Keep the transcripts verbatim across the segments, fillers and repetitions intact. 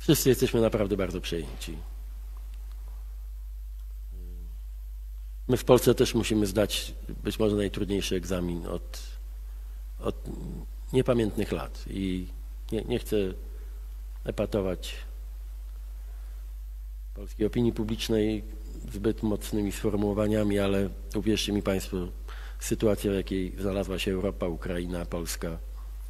Wszyscy jesteśmy naprawdę bardzo przejęci. My w Polsce też musimy zdać być może najtrudniejszy egzamin od, od niepamiętnych lat i nie, nie chcę epatować polskiej opinii publicznej zbyt mocnymi sformułowaniami, ale uwierzcie mi Państwo, sytuacja, w jakiej znalazła się Europa, Ukraina, Polska,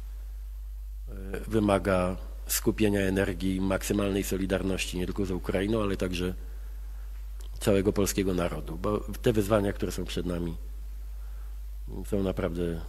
wymaga skupienia energii, maksymalnej solidarności nie tylko z Ukrainą, ale także całego polskiego narodu, bo te wyzwania, które są przed nami, są naprawdę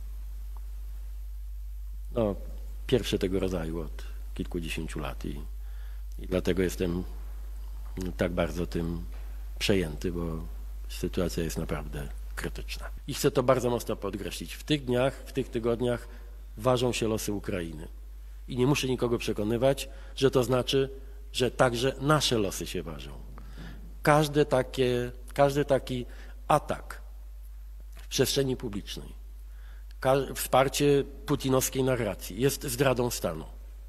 no, pierwsze tego rodzaju od kilkudziesięciu lat i, i dlatego jestem tak bardzo tym przejęty, bo sytuacja jest naprawdę krytyczna. I chcę to bardzo mocno podkreślić. W tych dniach, w tych tygodniach ważą się losy Ukrainy. I nie muszę nikogo przekonywać, że to znaczy, że także nasze losy się ważą. Każde takie, każdy taki atak w przestrzeni publicznej, wsparcie putinowskiej narracji jest zdradą stanu.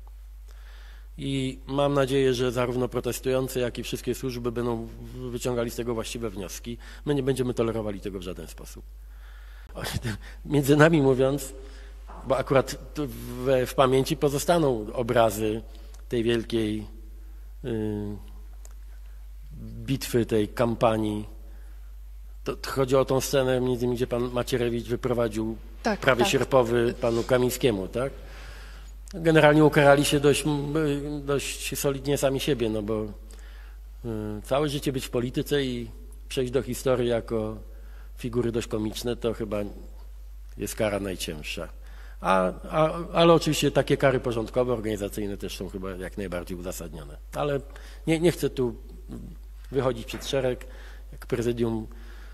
I mam nadzieję, że zarówno protestujący, jak i wszystkie służby będą wyciągali z tego właściwe wnioski. My nie będziemy tolerowali tego w żaden sposób. Między nami mówiąc, bo akurat w, w pamięci pozostaną obrazy tej wielkiej y, bitwy, tej kampanii. To, to chodzi o tą scenę, między innymi, gdzie pan Macierewicz wyprowadził tak, prawie tak. sierpowy panu Kamińskiemu, tak? Generalnie ukarali się dość, dość solidnie sami siebie, no bo y, całe życie być w polityce i przejść do historii jako figury dość komiczne, to chyba jest kara najcięższa. A, a, ale oczywiście takie kary porządkowe, organizacyjne też są chyba jak najbardziej uzasadnione. Ale nie, nie chcę tu wychodzić przed szereg, jak prezydium.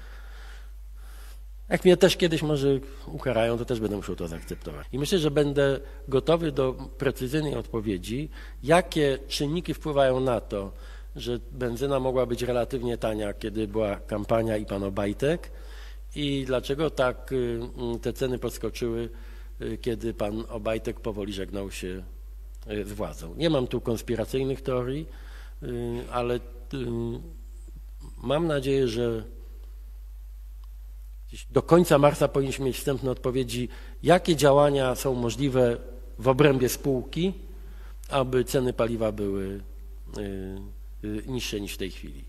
Jak mnie też kiedyś może ukarają, to też będę musiał to zaakceptować. I myślę, że będę gotowy do precyzyjnej odpowiedzi, jakie czynniki wpływają na to, że benzyna mogła być relatywnie tania, kiedy była kampania i pan Obajtek, i dlaczego tak te ceny podskoczyły, kiedy pan Obajtek powoli żegnał się z władzą. Nie mam tu konspiracyjnych teorii, ale mam nadzieję, że do końca marca powinniśmy mieć wstępne odpowiedzi, jakie działania są możliwe w obrębie spółki, aby ceny paliwa były niższe niż w tej chwili.